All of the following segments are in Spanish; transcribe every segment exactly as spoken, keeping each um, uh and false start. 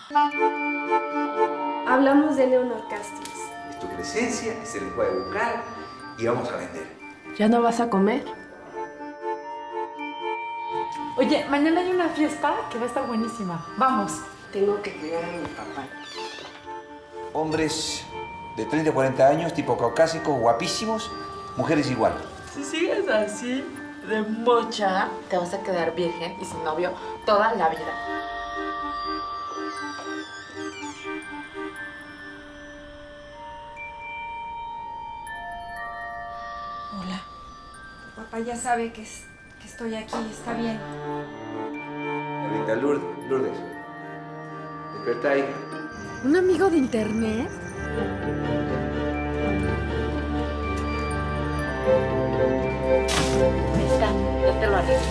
Hablamos de Leonor Castillo. Es tu presencia, es el lenguaje vocal y vamos a vender. ¿Ya no vas a comer? Oye, mañana hay una fiesta que va a estar buenísima. Vamos. Tengo que cuidar a mi papá. Hombres de treinta a cuarenta años, tipo caucásicos, guapísimos, mujeres igual. Si sigues así, de mocha, te vas a quedar virgen y sin novio toda la vida. Hola. Papá ya sabe que, es, que estoy aquí, está bien. Ahorita, Lourdes, Lourdes. Despertá, hija. ¿Un amigo de internet? Ahí está, ya te lo haré.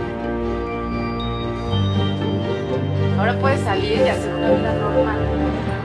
Ahora puedes salir y hacer una vida normal.